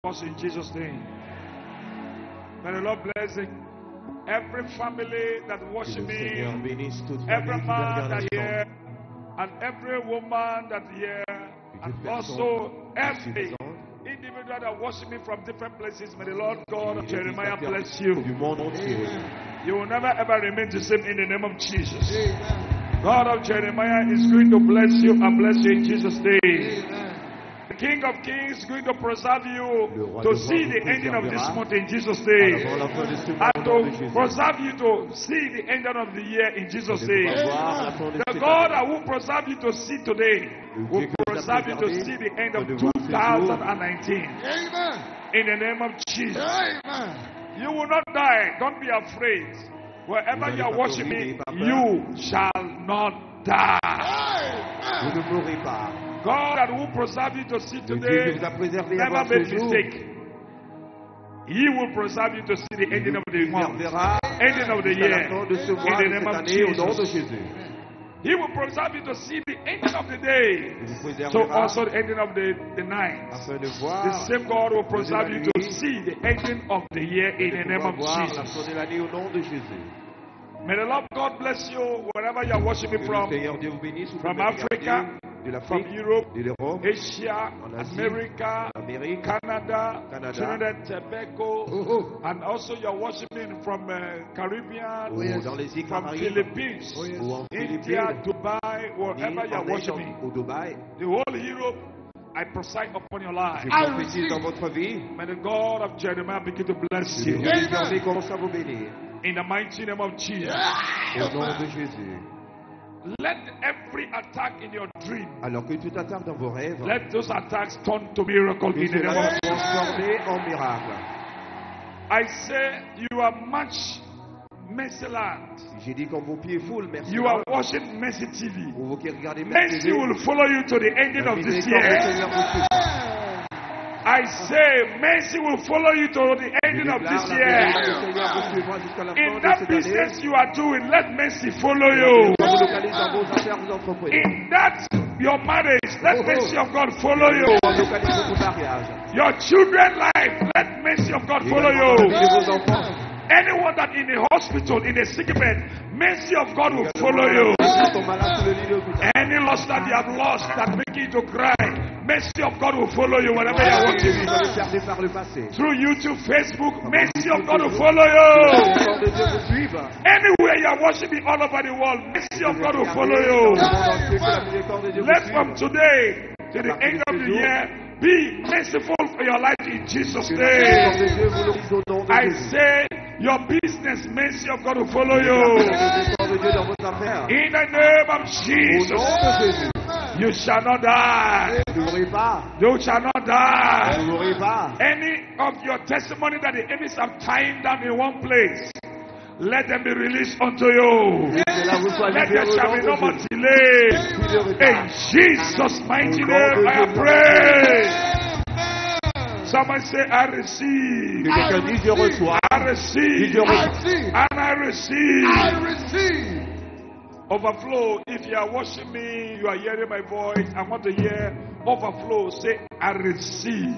us in Jesus' name. May the Lord bless it. Every family that worship me, every man that here, and every woman that here, and also every individual that worship me from different places. May the Lord God of Jeremiah bless you. You will never ever remain the same in the name of Jesus. God of Jeremiah is going to bless you and bless you in Jesus' name. The King of Kings is going to preserve you to see the ending of this month in Jesus' name. And to preserve you to see the ending of the year in Jesus' name. The God that will preserve you to see today will preserve you to see the end of 2019. In the name of Jesus. You will not die. Don't be afraid. Wherever you are watching me, you shall not die. God that will preserve you to see today, never make mistake. He will preserve you to see the ending of the month, ending of the year, in the name of Jesus. He will preserve you to see the ending of the day, so also the ending of the night. The same God will preserve you to see the ending of the year in the name of Jesus. May the Lord God bless you wherever you are worshiping from Africa, from Europe, Asia, America, Canada, Trinidad, Tobago, and also you are worshiping from Caribbean, from Philippines, India, Dubai, wherever you are worshiping. The whole Europe, I preside upon your life. May the God of Jeremiah begin to bless you. In the mighty name of Jesus. Let every attack in your dream, alors que toute attaque dans vos rêves, let those attacks turn to miracle in the name of Jesus. En miracle. I say you are much Mercy Land. J'ai dit quand vos pieds foulent, merci. You are watching Mercy TV. Vous qui regardez Mercy will follow you to the ending of this year. I say, mercy will follow you to the ending of this year. In that business you are doing, let mercy follow you. In that your marriage, let mercy of God follow you. Your children's life, let mercy of God follow you. Anyone that in the hospital, in a sick bed, mercy of God will follow you. Any loss that you have lost that make you to cry, mercy of God will follow you whenever you are watching me. Through YouTube, Facebook, mercy of God will follow you. Anywhere you are watching me all over the world, mercy of God will follow you. Let from today to the end of the year, be merciful for your life in Jesus' name. I say, your business, mercy of God will follow you. In the name of Jesus, you shall not die. You shall not die. Any of your testimony that the enemies have tied down in one place, let them be released unto you. Let there shall be no more delay. In Jesus' mighty name I pray. Somebody say, I receive. I receive. And I receive. Overflow. If you are watching me, you are hearing my voice. I want to hear overflow. Say, I receive.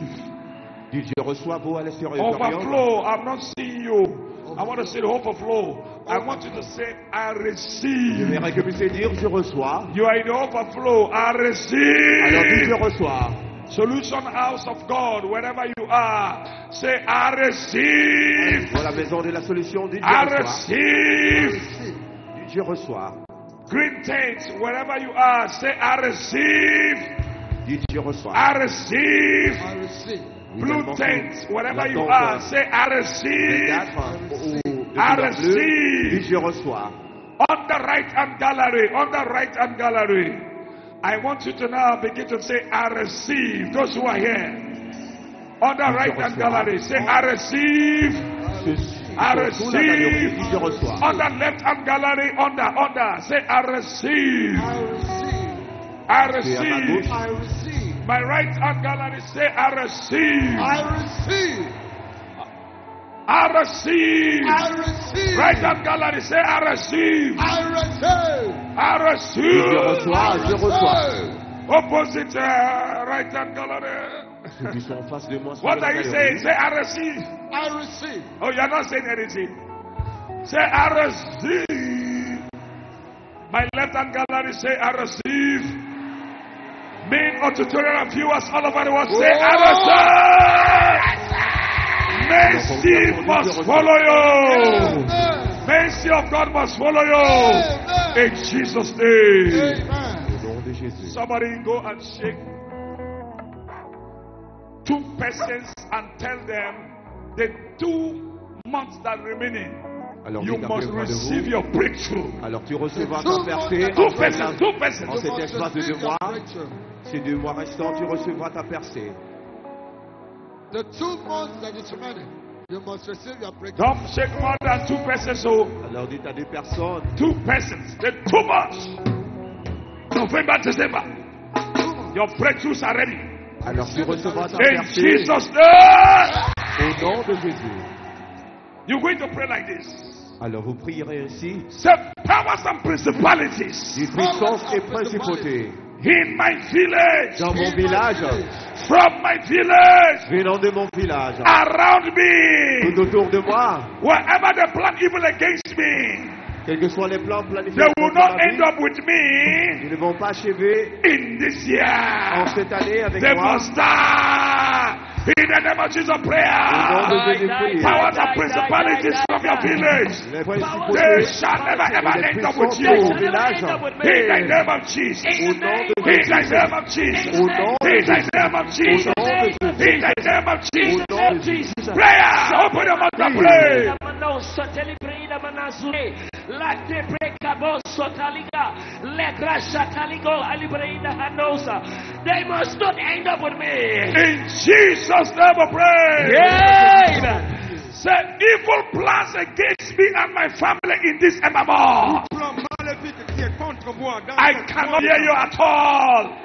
Overflow. I'm not seeing you. I want to say the overflow. I want you to say, I receive. Je verrai que vous puissiez dire, je reçois. You are in the overflow. I receive. Alors dis, je reçois. Solution House of God, wherever you are, say, I receive. Dans la maison de la solution, dis, I je reçois. receive. Dis, je reçois. Green tents, wherever you are, say, I receive. Dis, je reçois. I receive. Blue tents, wherever you are, say, I receive. I receive. Dis, je reçois. On the right hand gallery, I want you to now begin to say, I receive. Those who are here. On the right hand gallery, say, I receive. I receive. On the left hand gallery, under, say, I receive. I receive. My right hand gallery, say, I receive. I receive. Right hand gallery, say, I receive. I receive. Je reçois. Opposite right hand gallery. Ceux qui sont en face de moi. What are you saying? Say, I receive. I receive. Oh, you're not saying anything. Say, I receive. My left hand gallery say, I receive. Main auditorial viewers all over the world say, I receive. Mercy must follow you. Mercy of God must follow you. In Jesus' name. Somebody go and shake 2 persons and tell them the 2 months that remaining. Alors, You must receive your breakthrough. Alors tu recevras ta percée. 2 persons, 2 persons. En cet espace de 2 mois, ces 2 mois restants, tu recevras ta percée. The 2 months that is remaining, you must receive your breakthrough. Don't shake more than 2 persons. So Alors dites à 2 personnes. 2 persons. The 2 months. November, December. Your breakthroughs are ready. Alors tu recevras ta In percée. Jesus' name. Au nom de Jésus. You're going to pray like this. Alors vous prierez ainsi. Say, powers and principalities Des puissances et principautés. in my village, Dans mon village. from my village, Venant de mon village. around me, Tout autour de moi. wherever they plan evil against me, Quels que soient les plans planifiés. they will contre ma not vie, end up with me ils ne vont pas achever in this en year. cette année avec They moi. must die in the name of Jesus. Au nom Prayer. de Jésus, priez. Powers and principalities from your village, Les they principautés shall never et ever les end up with puissances de you. mon village. In the name of Jesus. Au nom de In the Jésus. name of Jesus. Au nom de In the Jésus. name of Jesus. Au nom de Jésus. In the name of Au Jesus. nom de Jésus. Prayer. Open your mouth and pray. They must not end up with me. In Jesus' name we pray. Amen. Say evil plans against me and my family in this MMR. I cannot hear you at all.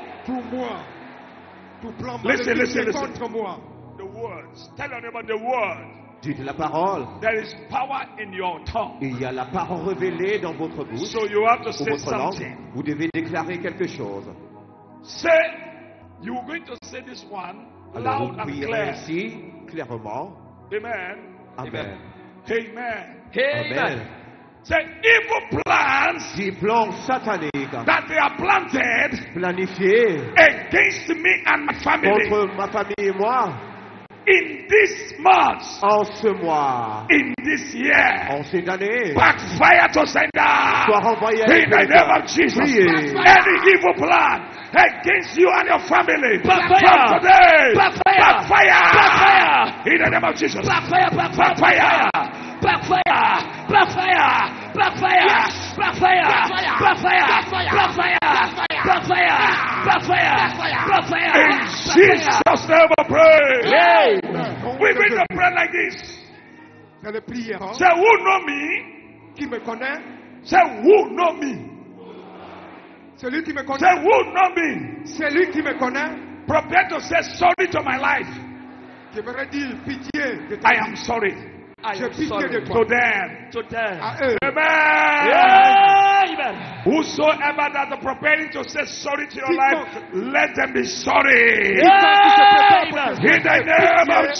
Listen, listen, listen. The words. Tell your neighbor the word. Dites la parole. There is power in your tongue. Il y a la parole révélée dans votre bouche. So you have to Ou say votre langue. something. Vous devez déclarer quelque chose. Say, you're going to say this one Alors loud vous and prierez clear. ainsi, clairement. Amen. Amen. Amen. Amen. Say, evil plans Des plans sataniques that they are planted planifiés against me and my family contre ma famille et moi in this month, en ce mois, in this year, en cette année, backfire to soit sender. renvoyé à In the name of Jesus, Priez. any evil plan against you and your family, Backfire. from today, Backfire. backfire. Backfire. In the name of Jesus, Backfire, backfire, backfire, backfire, backfire, backfire, backfire, backfire, backfire, backfire, backfire. In Jesus' name we pray. Amen. We're going to pray like this. C'est le prière. Say, who know me? Qui me connaît? Say, who know me? Celui qui me Say, connaît. who know me? Celui qui me connaît. Prepare to say sorry to my life. J'aimerais dire pitié de ta I am sorry J'ai pitié de to toi. them. To them. À eux. Amen. Amen. Whosoever that are preparing to say sorry to your life, let them be sorry. Amen. In the name of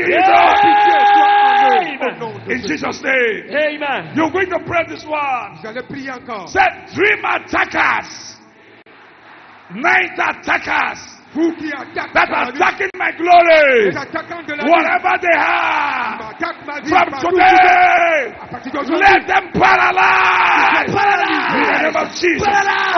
Jesus. In Jesus' name. Amen. You're going to pray this one. Vous allez prier encore. Say, dream attackers, night attackers Vous qui attaquez that ma are vie, attacking my glory, les attaquants de la vie, whatever they have, m'attaquent ma vie, from partout. today, À partir d'aujourd'hui, let them paralyze. In the name of Jesus.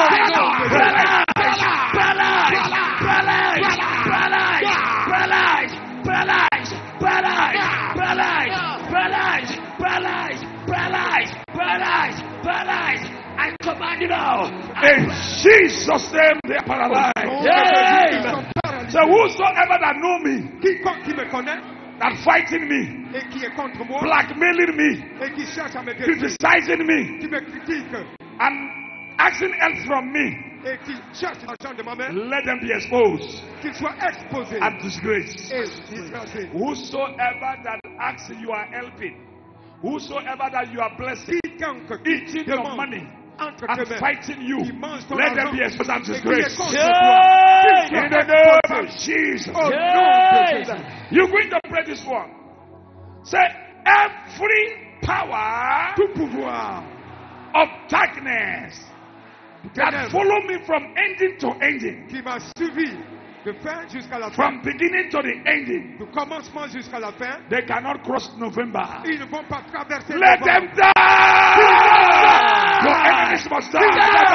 I command you now. In Jesus' name, they are paralyzed. Amen. So whosoever that know me, quiconque qui me connaît that fighting me, et qui est contre moi blackmailing me, et qui cherche à me détruire, criticizing me, qui me critique and asking help from me, et qui cherche l'argent de ma main, let them be exposed qu'il soit exposé and disgraced. et disgracé. Whosoever that asks you are helping, whosoever that you are blessing, Quiconque eating your demande money, entre tes and mains, fighting you, qui mange ton let them argent, be exposed and et qui est disgraced. contre Yeah. toi. In the name of Jesus. Au nom de Jésus. You're going to pray this one. Say, every power Tout pouvoir of darkness that ténèbres follow me from ending to ending, qui m'a suivi de fin jusqu'à la fin, from beginning to the ending, du commencement jusqu'à la fin, they cannot cross November. ils ne vont pas traverser Let novembre. them die. Your enemies must die.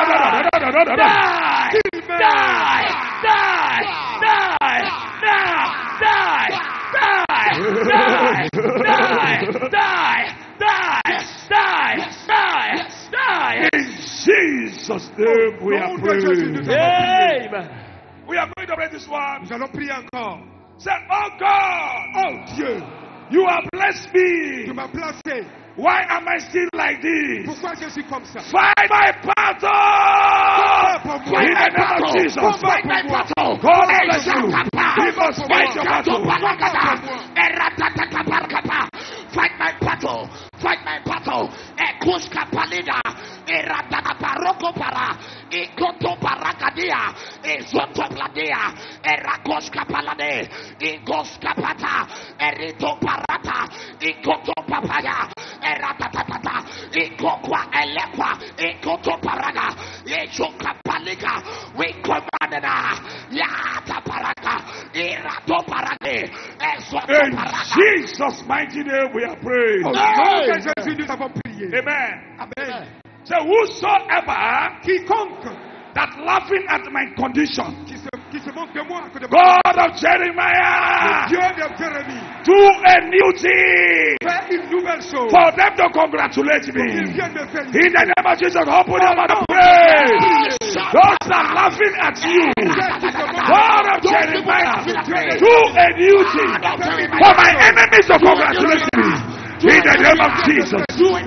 Die! Qu'ils meurent. Die! Die! Die! Die! Die! Die! Die! Die! Die! In Jesus' name we are Au nom de Jésus, nous praying. allons prier. Amen. We are going to pray this one. Nous allons prier encore. Say, oh God, Oh Dieu, you have blessed tu me. m'as placé. Why am I still like this? Pourquoi je suis comme ça? Fight my battle. In the name of Jesus. Fight my battle. God bless you. You must fight your battle. Fight my battle. Fight my battle. Ekuska palida. Eradana paroko para. Ikoto parakadia. Ezoto pladia. Erakoska palade. Ikoska pata. Erito parata. Ikoto papaya. Eratatata. Ikokwa elekwa. Ikoto paraga. Ezoka palika. We command now. Yata paraga. Erato parage. Ezoto In paraga. Jesus' mighty name we are praying. Au nom de Jésus, nous avons prié. Amen. Amen. So whosoever Quiconque that laughing at my condition, qui se moque de moi, que de God of le Jeremiah, Dieu de Jérémie, do a new thing fait une nouvelle chose. for them to congratulate Ils me. viennent de In féliciter. the name of Jesus, open your mouth and pray. Those that are laughing at you, God of Jeremiah, do a new thing for my enemies to congratulate me. In the name of Jesus.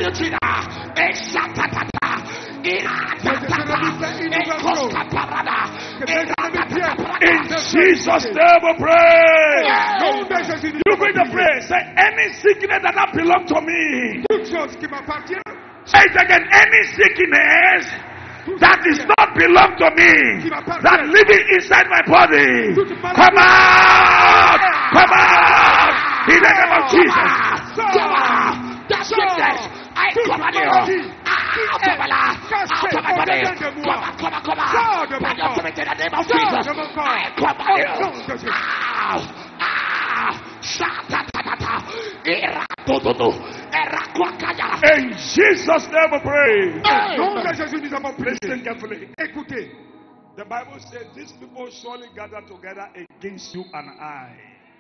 In Jesus' name we pray. Au nom de Jésus, nous You're avons going to prié. pray. Say, any sickness that not belong to me. Toute chose qui m'appartient, Say it again. Any sickness that is not belong to me, that living inside my body, come out. Come out. In the name of Jesus. That sickness, I command you. Out of my life, out of my body. Come out. By the authority in the name of Jesus, I command you. Shatatatata. Iratototo. Erakwakaya. In Jesus' name we pray. au nom de Jésus, nous avons prié. Listen carefully. Écoutez, The Bible says these people surely gather together against you and I.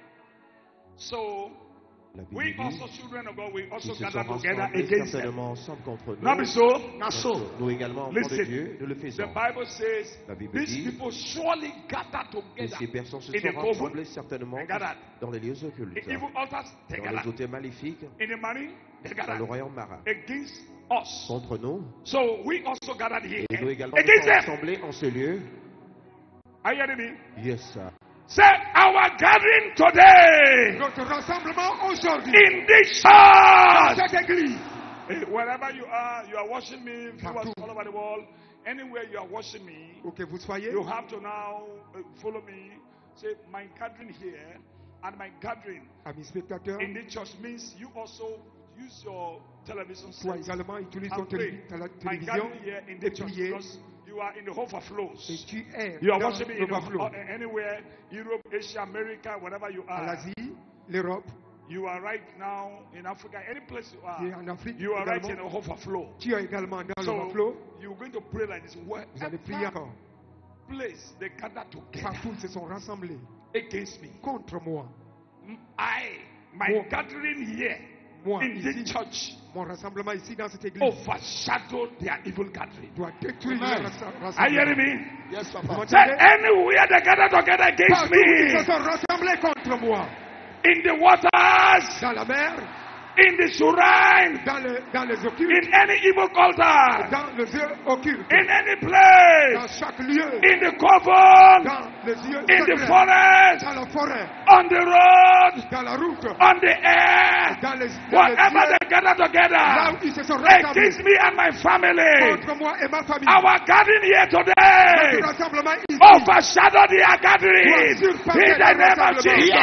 So La we Bible also, dit children of God, we qu'ils also se gather sont together rassemblés against them. certainement ensemble contre nous. Not be so. Not so. Nous également, enfants de Listen. Dieu, nous le The faisons. Bible says La Bible these dit, people surely gather Et together ces personnes se in the sont coven, rassemblées certainement gathered. dans les lieux occultes, in evil altars, they dans gather. les hôtels maléfiques, In the marine, they dans le gather royaume marin. against us. Contre nous, So we also gathered here et nous également nous against sommes them. rassemblés en ce lieu. Are you hearing me? Yes, sir. Say our gathering today notre rassemblement aujourd'hui, in this church. cette église, Wherever you are watching me, viewers all over the world, anywhere you are watching me, où que vous soyez, you have to now follow me. Say, my gathering here and my gathering amis spectateurs, in the church means you also use your television toi set également utilise ton and pray. My télévision gathering here in the et church prier. because you are in the overflows. Et tu es You are dans watching me in l'overflow. anywhere, Europe, Asia, America, wherever you À are. l'Asie, l'Europe, You are right now in Africa, any place you et are. en Afrique You are right in également. the overflow. Tu es également dans So l'overflow. you're going to pray like this. Vous allez prier Wherever encore. place they gather together Partout, ils se sont rassemblés against me. contre moi. My Moi. gathering here Moi, in the ici, church mon rassemblement ici dans cette église overshadow their evil gathering. doit détruire Amen. le Are you hearing rassemblement. me? Yes, Vous Papa. Say m'entendez? anywhere they gather together against Partout, ils se me sont rassemblés contre moi. in the waters, Dans la mer, in the shrine, dans les occultes, in any evil altar, dans les yeux occultes, in any place, dans chaque lieu, in the coven, dans les yeux in the secrets, forest, dans la forêt, on the road, dans la route, on the air, dans les whatever cieux, they gather là together où ils se sont rassemblés against me and my family. contre moi et ma famille. Our gathering here Notre today rassemblement ici overshadow their gathering in the name of Jesus.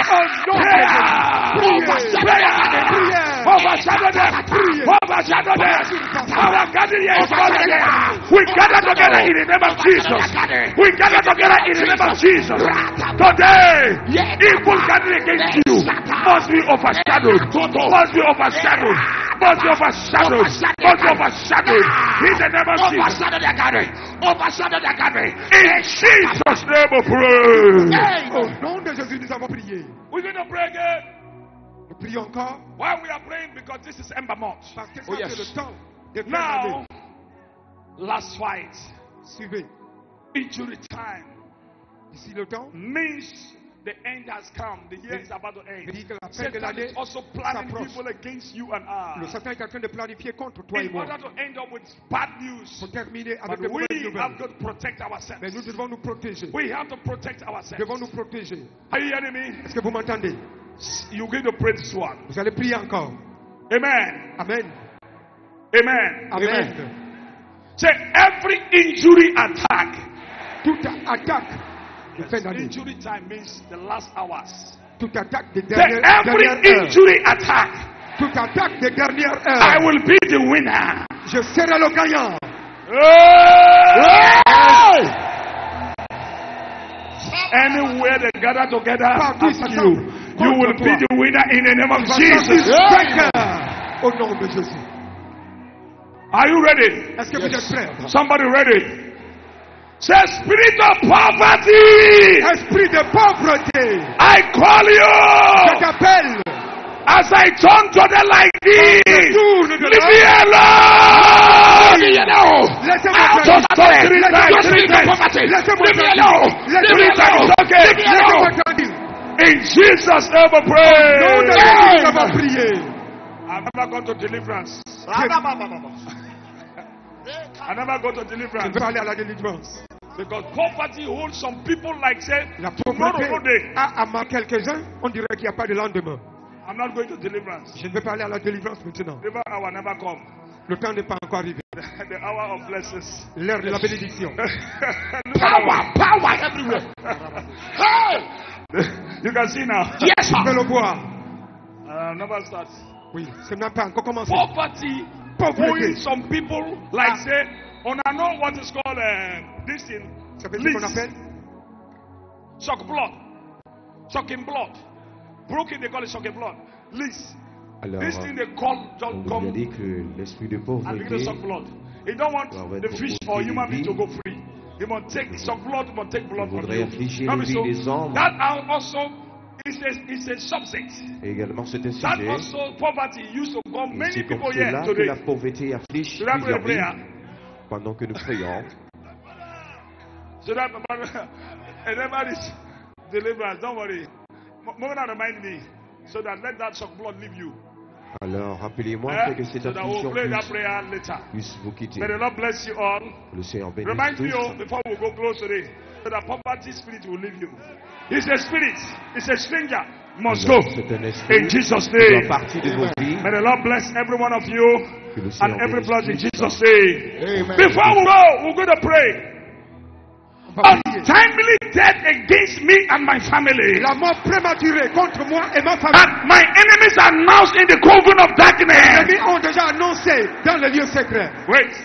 Prayer. Overshadow them. Overshadow them. Our gathering here is together. We gather together in the name of Jesus. We gather together in the name of Jesus. Today, evil gathering against you must be overshadowed. Must be overshadowed. Must be overshadowed. Must be overshadowed. In the name of Jesus. Overshadow their gathering. Overshadow their gathering. In Jesus' name we pray. Au nom de Jésus, nous avons prié. We're going to pray again. Nous prions encore Why we are praying? Because this is Ember Month. parce que ça, Oh, yes. c'est le temps de faire Now, last fight, Suivez. injury time Ici, le temps means the end has come. The year is about to veut end. dire que la fin de Satan l'année is also planning s'approche. people against you and Le I. Satan est en train de planifier contre toi et In moi. order to end up with bad news. Pour terminer But avec de mauvaises we have nouvelles. got to protect Mais ourselves. nous devons nous protéger. We have to protect Nous ourselves. devons nous protéger. Are you hearing me? Est-ce que vous m'entendez? You're going to pray this one. Vous allez prier encore. Amen. Amen. Amen. Amen. Say every injury attack. Toute attaque de fin d'année. Injury time means the last hours. Toute attaque des Say dernières every heures. injury attack. Toute attaque des dernières I heures. will be the winner. Je serai le gagnant. Anywhere they gather together Partout against ils you, s'assemblent you will contre be toi. the winner in the name of Tu vas sortir Jesus. vainqueur au nom de Jésus. Are you ready? Est-ce que vous êtes prêts? Somebody ready? Say spirit of poverty. Esprit de pauvreté, I call je you t'appelle. as I turn to the like this. Tourne de Leave là. me alone. Laissez-moi Out tranquille. of the three times, three times. Laissez-moi Leave me tranquille. alone. Laissez-moi Three times, tranquille. okay. Laissez-moi tranquille. In Jesus' name we Nom de pray. Jésus, nous avons prié. I've never gone to deliverance. I never go to Je deliverance. vais aller à la délivrance. Because poverty holds some people like say, La tomorrow pauvreté no day. a amassé quelques-uns. On dirait qu'il n'y a pas de lendemain. I'm not going to deliverance. Je ne vais pas aller à la délivrance maintenant. Never hour never come. Le temps n'est pas encore arrivé. The hour of blessings. L'heure de la bénédiction. Power everywhere. You can see now. Yes, Je vais sir. le voir. Never start. Oui, ce n'a pas encore commencé. Poverty Poverty. holding some people like say, on I know what is called this thing. Ça veut dire qu'on appelle Shock blood. Shocking blood. Broken they call it shocking blood. List. Alors, This thing they call on just vous a come dit que l'esprit de and begin to pauvreté suck blood. He don't want doit the être fish pour or human being to vie. go free. He must take suck blood, he must take blood from voudrait you. affliger Not les be so. vies des hommes. That also is a subject. Et également, c'est un That sujet. also poverty used to come Et many c'est pour people here cela que today. la pauvreté afflige Should I pray a plusieurs prayer? vies pendant que nous prions. So that whenever is deliverance, don't worry. Moving on, remind me. So that let that shock blood leave you. Alors, rappelez-moi que cette So that we'll affliction pray that prayer later. puisse vous quitter. May the Lord bless you all. Le Seigneur bénisse Remind me tous. before we go close today. So that poverty spirit will leave you. It's a spirit. It's a stranger. Must go. Alors, c'est un esprit In Jesus' qui doit name. partir de vos vies. May the Lord bless every one of you Que le and Seigneur every bénisse blood in tous. Jesus' name. Amen. Before we go, we're going to pray. On va prier. Untimely death against me and my family. La mort prématurée contre moi et ma famille. And my enemies are announced in the coven of Les darkness. ennemis ont déjà annoncé dans le lieu secret. Wait.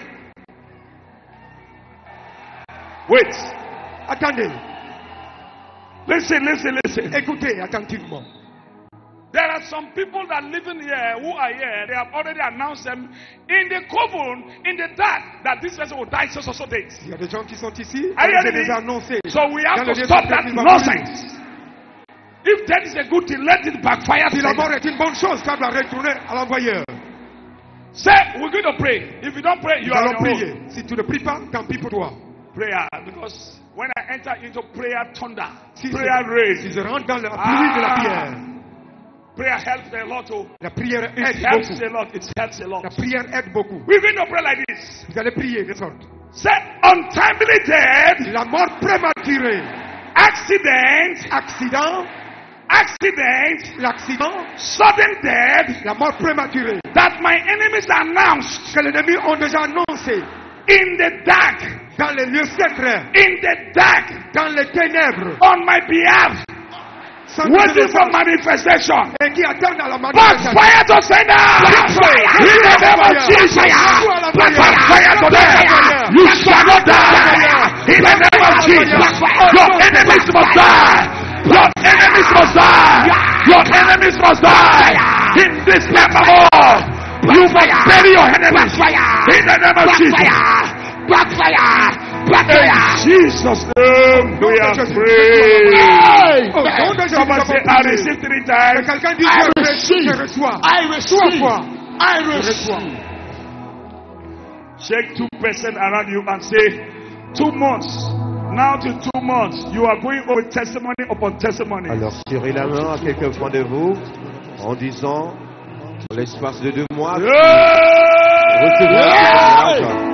Wait. Attendez, Listen, listen, listen. écoutez attentivement. There are some people that live in here who are here. They have already announced them in the coven, in the dark, that this person will die so days. Il y a des gens qui sont ici, Are you j'ai hearing déjà me? annoncé. So we have Dans to le lieu stop secret, that il va mourir. nonsense. If that is a good thing, let it backfire. Si la mort est une bonne chose, ça doit retourner à l'envoyeur. Say, we're going to pray. If you don't pray, you Nous are allons on your prier. own. Si tu ne pries pas, tant pis pour toi. Prayer, because when I enter into prayer thunder, Si prayer si rain, je rentre dans la pluie de la pierre, Prayer helps a lot. La prière It aide helps beaucoup. a lot. It helps a lot. La prière aide beaucoup. We're going to pray like this. Vous allez prier de sorte. Say untimely death, La mort prématurée, accident, accident, l'accident, sudden death la mort prématurée that my enemies announced que les ennemis ont déjà annoncé in the dark, dans les lieux secrets, in the dark, dans les ténèbres, on my behalf, sans waiting for défense, manifestation. et qui attendent à la manifestation. Backfire to Satan! In the name of Jesus! Backfire to them! You shall not die! In the name of Jesus! Your enemies must die! Your enemies must die! Your enemies must die! In this Ember, you must bury your enemies! In the name of Jesus! Backfire! In Jesus' name we are praying! Au nom de Jésus, Somebody say, I receive 3 que times. quelqu'un dit I je receive. reçois. I 3 receive. fois. I Je receive. reçois. Shake 2 persons around you and say, 2 months. Now to 2 months, you are going over testimony upon testimony. Alors, tirez la main à quelques-uns de vous en disant, dans l'espace de 2 mois, recevez un témoignage.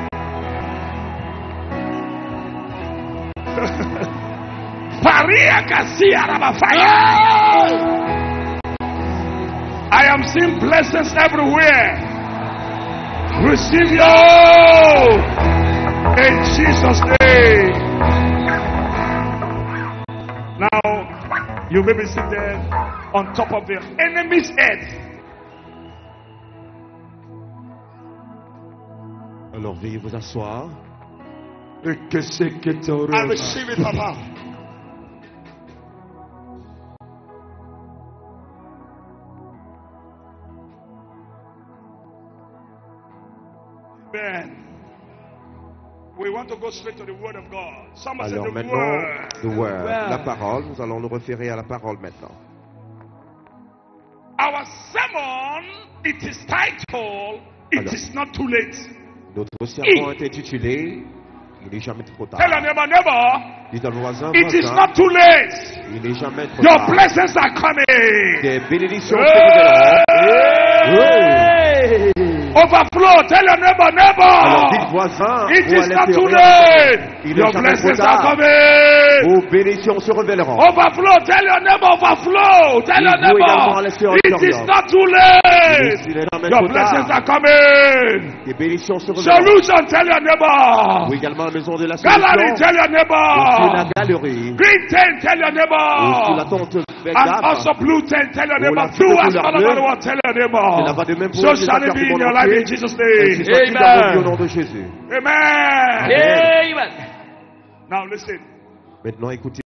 I am seeing blessings everywhere. Receive you in Jesus' name. Now, you may be seated on top of the enemy's head. Alors, veuillez vous asseoir. I receive it, Papa. Amen. We want to go straight to the word of God. Somebody said Alors the maintenant, word. the word, la parole, nous allons nous référer à la parole maintenant. Our sermon, it is titled, It Alors. is not too late. Notre sermon est intitulé, il n'est jamais trop Tell tard. your neighbor, Dites à vos voisins, it is voisins, not too late. il n'est jamais trop Your tard. blessings are coming. Des bénédictions se révéleront. Overflow. Tell your neighbor, Alors dites neighbor. voisins, It ou à is not too l'intérieur, late. il Your n'est jamais trop blessings are tard. coming. Vos bénédictions se révéleront. Overflow. Tell your neighbor, overflow. Tell your Dites-vous également à neighbor, l'extérieur, it is not too il late. n'est jamais Your trop blessings tard. are coming. Des bénédictions se révéleront. Solution. Tell your neighbor. Ou également la maison de la Gallery. solution. Tell your Ou sur la neighbor. galerie. Green tent. Tell your Ou sur la neighbor. tente belle And dame. also blue tent. Tell your Ou neighbor. la Blue couleur as all bleue. over the world. Tell your C'est là-bas de neighbor. même pour So les shall it affaires be du in monde your life entier. in Jesus' Ainsi name. soit-il dans votre vie au nom de Jésus. Amen. Amen. Now listen. Maintenant, écoutez.